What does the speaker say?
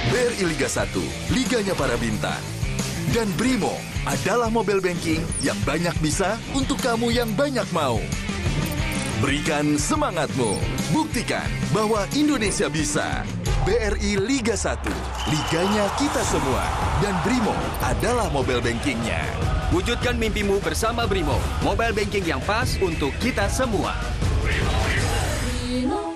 BRI Liga 1, liganya para bintang. Dan Brimo adalah mobile banking yang banyak bisa untuk kamu yang banyak mau. Berikan semangatmu, buktikan bahwa Indonesia bisa. BRI Liga 1, liganya kita semua. Dan Brimo adalah mobile bankingnya. Wujudkan mimpimu bersama Brimo, mobile banking yang pas untuk kita semua. Brimo.